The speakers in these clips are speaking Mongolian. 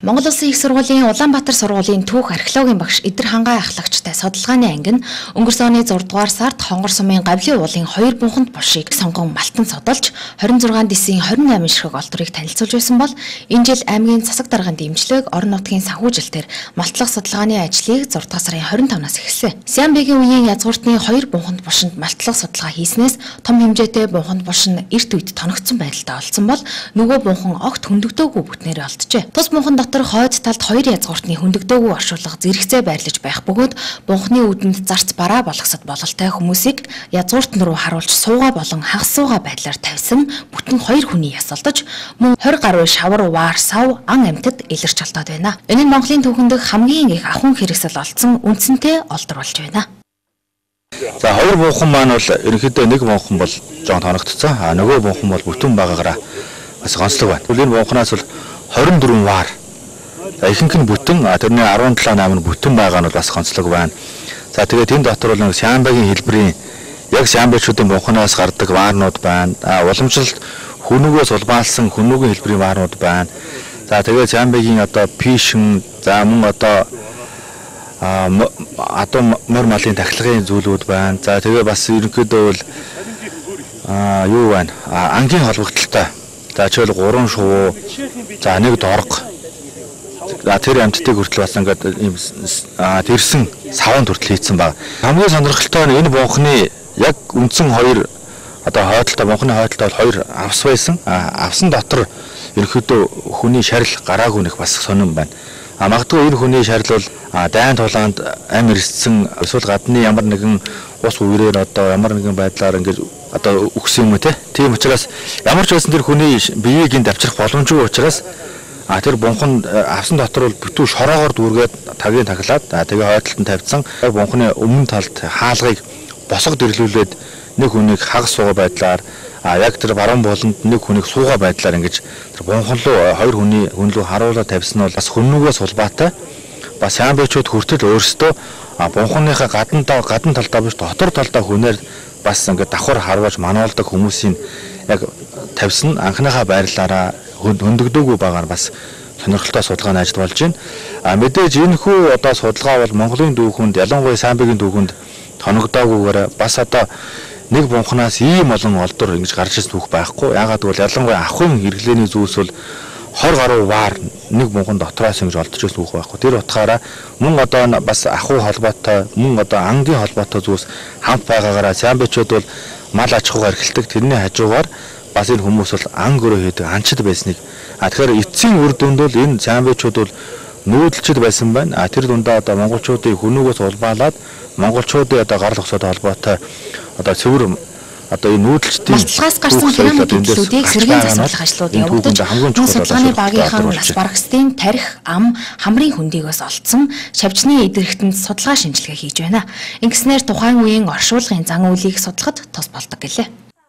Монгол Улсын их сургуулийн Улаанбаатар сургуулийн түүх археологийн багш Идэр Хангай ахлагчтай судалгааны анги нь өнгөрсөн оны 6 дугаар сард Хонгор сумын Гавлын уулын 2 бунханд бушийг сонгон малтан содолж 26 дисийн 28 ширхэг олдрыг танилцуулж байсан бол энэ жил аймгийн засаг даргын дэмжлэг орон нутгийн санхүүжилтээр малтлах судалгааны ажлыг 6 дугаар сарын 25-наас эхэлсэн. Сиамбегийн үеийн язгууртны 2 бунханд бушинд малтлах судалгаа хийснээс том хэмжээтэй бунханд буш нь эрт үед тоногдсон байдалтай олдсон бол нөгөө бунхан огт хөндөгдөөгүй бүтнээр олджээ. Тус бунхан дотор хойд талд 2 язгууртны хөндөгдөөгүй оршуулга зэрэгцээ байрлаж байх бөгөөд бунханы үүдэнд зарц бараа болгосод бололтой хүмүүсийг язгууртан руу харуулж суугаа болон хагас суугаа байдлаар тавьсан бүтэн 2 хүний ясалдаж мөн 20 гаруй шавар ваар сав ан амьтад илэрч олдоод байна. Энэ нь Монголын түүхэнд хамгийн их ахуйн хэрэгсэл олдсон үндсэнтэй олдор болж байна. За 2 бунхан маань бол ерөнхийдөө нэг бунхан бол жоон тоногдсон. Нөгөө бунхан бол бүтэн байгаагаараа бас гонцлог байна. Энэ бунханаас бол 24 ваар. Ихэнх нь бүтэн, тэрний 17-8 нь бүтэн байгаа нь бас гонцлог байна. За тэгээд энэ дотор бол нэг Сиамбегийн хэлбэрийн яг Сиамбечүүдийн бунханаас гардаг ваарнууд байна. Уламжлалт хүнүүгөөс улбаалсан хүнүүгийн хэлбэрийн ваарнууд байна. За тэгээд Сиамбегийн одоо пишн, за мөн одоо мөр малын тахилгын зүйлүүд байна. За тэгээ бас ерөнхийдөө бол юу байна? Ангийн холбогдолтой. За жишээл 3 шувуу, за 1 дорго. За тэр амьтдыг хүртэл бас ингээд ийм тэрсэн саван хүртэл хийцэн баг. Хамгийн сонирхолтой нь энэ бунханы яг үндсэн 2 одоо хойдолтой бунханы хойдолтой бол 2 авс байсан. Авсан дотор ерөнхийдөө хүний шарил гараагүй нэх бас сонирн байна. Магадгүй энэ хүний шарил бол дайн тулаанд ам ирсэн эсвэл гадны ямар нэгэн ус үерээр одоо ямар нэгэн байдлаар ингээд одоо үхсэн юм уу тийм учраас ямар ч байсан тэр хүний биеийг энд авчрах боломжгүй учраас тэр бунхан авсан дотор бол бүтэн шороогоор дүүргээд тагийн таглаад тэгээ хойдолд нь тавьсан бунханы өмнө талд хаалгыг босго дэрлүүлээд нэг хүнийг хагас суугаа байдлаар яг тэр баруун болонд нэг хүнийг суугаа байдлаар ингэж тэр бунхан руу 2 хүний хүн рүү харуулаад тавьсан нь бол бас хүннүүгээс улбаатай бас Сиамбечүүд хүртэл өөрсдөө бунханыхаа гадна талдаа биш дотор талдаа хүнээр бас ингээд давхар харваж мануулдаг хүмүүсийн яг тавьсан анхныхаа байрлалаараа хөндөгдөөгүй байгаа нь бас сонирхолтой судалгааны ажил болж байна. Мэдээж энэ хүү одоо судалгаа бол Монголын дүүхэнд ялангуяа Сиамбегийн дүүхэнд тоногдоогүйгээр бас одоо нэг бунханаас ийм олон олдор ингэж гарч ирсэн түүх байхгүй. Ягаад гэвэл ялангуяа ахуйн хэрэглээний зүйлс бол 20 гаруй ваар нэг бунхан дотроос ингэж олдож ирсэн түүх байхгүй. Тэр утгаараа мөн одоо бас ахуй холбоотой мөн одоо ангийн холбоотой зүйлс хамт байгаагаараа Сиамбечүүд бол мал аж ахуйг эрхэлдэг. Тэрний хажуугаар бас энэ хүмүүс бол анги өрөө хийдэг анчид байсныг. Тэгэхээр эцсийн үр дүнд бол энэ Сиамбечүүд бол нүүдэлчд байсан байна. Тэр дундаа одоо монголчуудын хүнүүгээс улбаалаад монголчуудын одоо гарал зогсоотой холбоотой одоо цэвэр одоо энэ нүүдэлчдийн малтлахаас гарсан хямдын төлөвүүдийг сэргийн засварлах ажлууд явагдаж судалгааны багийнхан нас барагчдын тарих, ам, хамрын хөндийгөөс олдсон шавжны идэрэгтэнд судалгаа шинжилгээ хийж байна. Ингэснээр тухайн үеийн оршуулгын зан үйлийг судлахад тус болдог гэлээ.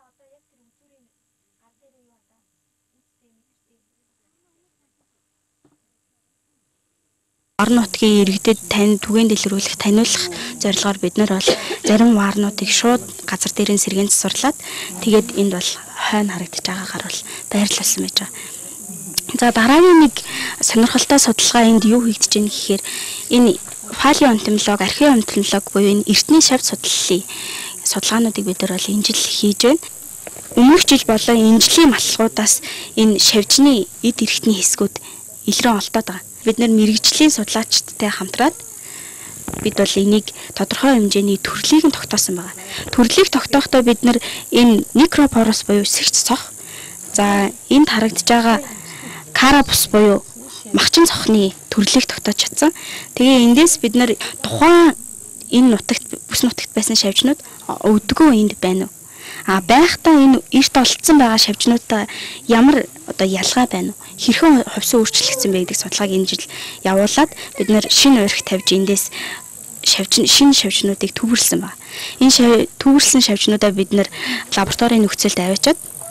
Орон нутгийн иргэдэд түгээн дэлгэрүүлэх, таниулах зорилгоор бид нар бол зарим ваарнуудыг шууд газар дээрээ сэргээн засварлаад тэгээд энд бол хойно харагдаж байгаагаар бол байрлуулсан байж байгаа. За дараагийн нэг сонирхолтой судалгаа энд юу хийгдэж байна гэхээр энэ палеонтологи, археоэнтологи буюу энэ эртний шавь судлалын судалгаануудыг бид нар бол энэ жил хийж байна. Өмнөх жил болон энэ жилийн маллагуудаас энэ шавжны эд эрхтний хэсгүүд илрэн олдоод байгаа. Бид нэр мэрэгжлийн судлаачдтай хамтраад бид бол энийг тодорхой хэмжээний төрлийг нь тогтоосон байгаа. Төрлийг тогтоохдоо бид нар энэ некропорос буюу сэгч цох, за энд харагдж байгаа карапус буюу махчин цохны төрлийг тогтоож чадсан. Тэгээ эндээс бид нар тухайн энэ нутагт бүс нутагт байсан шавжнууд өвдгөө энд байна уу? Байхдаа энэ эрт олдсон байгаа шавжнуудаа ямар одоо ялгаа байна уу? Хэрхэн хувьсан өөрчлөгдсөн бэ гэдэг судалгааг энэ жил явуулаад бид нэр шинэ урих тавьж эндээс шинэ шавжнуудыг төвөрлсөн байна. Энэ төвөрлсөн шавжнуудаа бид нэр лабораторийн нөхцөлд аваачаад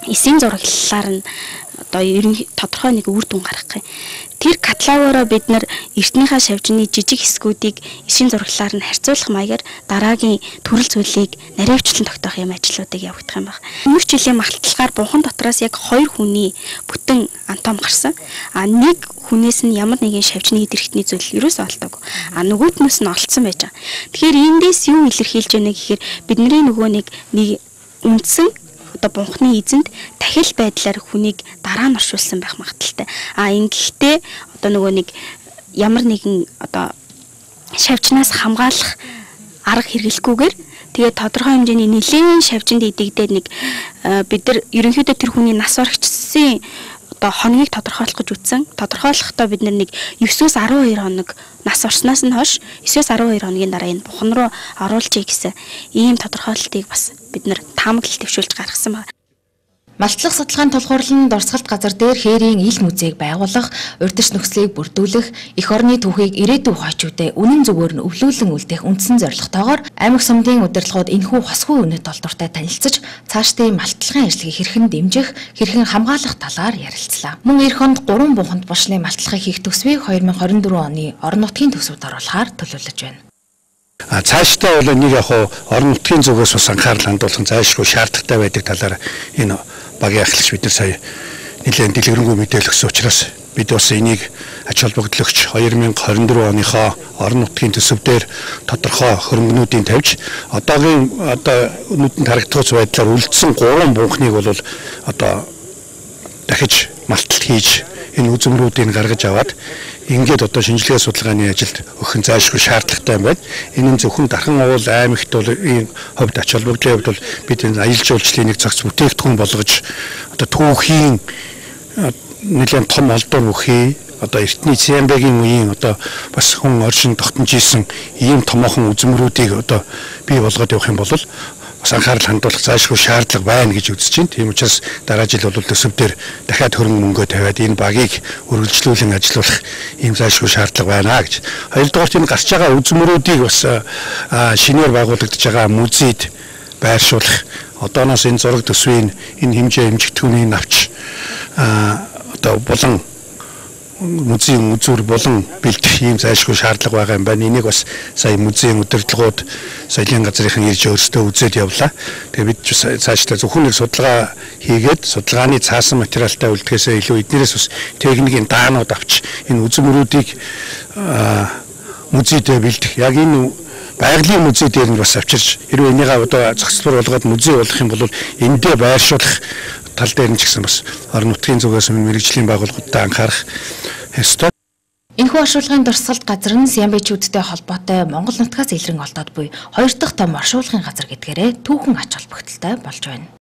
эсийн зураглалаар нь одоо ерөнхий тодорхой нэг үр дүн гаргах юм. Тэр каталогоороо бид нар эртнийхээ шавжны жижиг хэсгүүдийг эсийн зураглалаар нь харьцуулах маягаар дараагийн төрөл зүйлийг наривчлан тогтоох юм ажлуудыг явагдах юм байна. Өмнөх жилийн малталгаар Бунхан дотроос яг 2 хүний бүтэн антом гарсан. Нэг хүнээс нь ямар нэгэн шавжны идэрхтний зүйл ерөөсөө олдог. Нөгөөднөөс нь олцсон байж байгаа. Тэгэхээр эндээс юу илэрхийлж байна гэхээр бидний нөгөө нэг үндсэн одоо бунхны эзэнд дахил байдлаар хүнийг дараа нь оршуулсан байх магадaltaй. Ингэхдээ одоо нөгөө нэг ямар нэгэн одоо шавжнаас хамгаалах арга хэрэглэхгүйгээр тэгээд тодорхой хэмжээний нэлээд шавжинд идэгдээд нэг бид нар ерөнхийдөө тэр хүний нас барагчсан одоо хоногийг тодорхойлох гэж үтсэн. Тодорхойлохдоо бид нэг 9-өөс 12 хоног нас орсноос нь хойш 9-өөс 12 хоногийн дараа энэ бухан руу оруулжээ гэсэн ийм тодорхойлолтыг бас бид нар таамаглал төвшүүлж гаргасан байна. Малтлах судалгааны тулгуурлан дурсгалт газар дээр хээрийн ил музейг байгуулах, урьдчилан нөхцөлийг бүрдүүлэх, эх орны түүхийг ирээдүйн хойчуудад үнэн зөвөөр нь өвлүүлэн үлдээх үндсэн зорилготойгоор аймаг сумдын удирдлагууд энэхүү хосгүй үнэт олдвортой танилцж, цаашдын малтлахын ажлыг хэрхэн дэмжих, хэрхэн хамгаалах талаар ярилцлаа. Мөн эх онд 3 бунханд булшны малтлахыг хийх төсвийг 2024 оны орон нутгийн төсөвд оруулахаар төлөвлөж байна. Цаашдаа бол нэг яг орон нутгийн зүгээс бас анхаарал хандуулах зайлшгүй шаардлагатай байдаг талаар энэ багийн ахлагч бид нар сая нэлээд дэлгэрэнгүй мэдээлэл өгсөн учраас бид бас энийг ач холбогдлогч 2024 оныхоо орон нутгийн төсөв дээр тодорхой хөрөнгөнүүдийн тавьж одоогийн нүдэнд харагдах байдлаар үлдсэн 3 бунхныг бол одоо дахиж малталт хийж энэ үзмрүүдийг гаргаж аваад ингээд одоо шинжилгээ судалгааны ажилд өгөх зайлшгүй шаардлагатай байна. Энэ нь зөвхөн Дархан уул аймагт бол энэ хувьд ач холбогдлын хувьд бол бид энэ аялал жуулчлалын нэг цагц бүтээгдэхүүн болгож одоо түүхийн нэлээд том олдор бүхий одоо эртний Цэамбэгийн үеийн одоо бас хүн оршин тогтнож исэн ийм томоохон үзмрүүдийг одоо бий болгоод явах юм бол бас анхаарал хандуулах зайлшгүй шаардлага байна гэж үзэж байна. Тийм учраас дараа жил бол төсөв дээр дахиад хөрөнгө мөнгө тавиад энэ багийг үргэлжлүүлэн ажиллуулах ийм зайлшгүй шаардлага байна гэж. Хоёрдугаарт энэ гарч байгаа үзмөрүүдийг бас шинээр байгуулагдаж байгаа музейд байршуулах, одооноос энэ зураг төсвийн энэ хэмжээ хэмжигдэхүүнийг авч одоо болон музейн үзүүр болон бэлтгэх ийм зайлшгүй шаардлага байгаа юм байна. Энийг бас сая музейн удирдлагууд соёлын газрынхан ирж өөрсдөө үзээд явлаа. Тэгээ бид цаашдаа зөвхөн нэг судалгаа хийгээд судалгааны цаасан материалтай үлдэхээсээ илүү эднэрээс бас техникийн даанууд авч энэ үзмөрүүдийг музейдээ бэлдэх. Яг энэ байгалийн музей дээр нь бас авчирч хэрвээ энийгээ одоо зохицлбор болгоод музей болгох юм бол эндээ байршуулах тал дээр нь ч гэсэн бас орон нутгийн зүгээс мэрэгжлийн байгууллагуудтай анхаарах ёстой. Энэхүү оршуулгын дурсгалт газар нь Сиамбэчүүдтэй холбоотой Монгол нутгаас илрэн олдоод буй 2 дахь том оршуулгын газар гэдгээрээ түүхэн ач холбогдолтой болж байна.